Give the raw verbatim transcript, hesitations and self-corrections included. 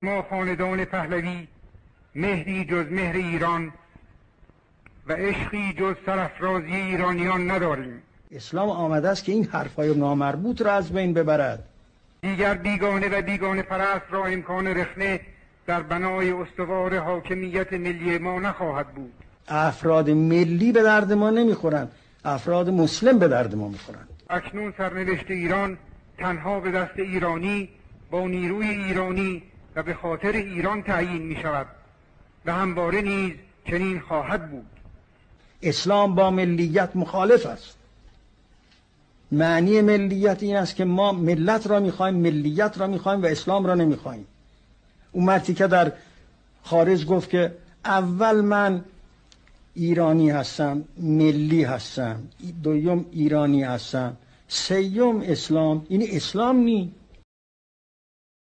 ما خاندان پهلوی مهری جز مهر ایران و عشقی جز سرافرازی ایرانیان نداریم. اسلام آمده است که این حرفای نامربوط را از بین ببرد. دیگر بیگانه و بیگانه پرست را امکان رخنه در بنای استوار حاکمیت ملی ما نخواهد بود. افراد ملی به درد ما نمیخورند، افراد مسلم به درد ما میخورند. اکنون سرنوشت ایران تنها به دست ایرانی با نیروی ایرانی و به خاطر ایران تعیین می شود و همواره نیز چنین خواهد بود. اسلام با ملیت مخالف است. معنی ملیت این است که ما ملت را میخوایم، ملیت را میخوایم و اسلام را نمیخوایم. اون مردی که در خارج گفت که اول من ایرانی هستم، ملی هستم، دوم ایرانی هستم، سوم اسلام، این اسلام نی.